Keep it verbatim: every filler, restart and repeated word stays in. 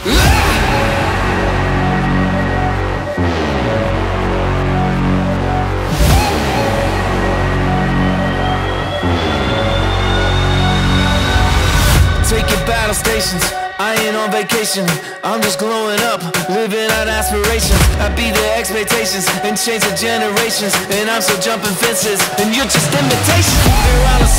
Taking battle stations, I ain't on vacation. I'm just glowing up, living out aspirations. I beat the expectations and change the generations. And I'm still jumping fences, and you're just imitations. They're all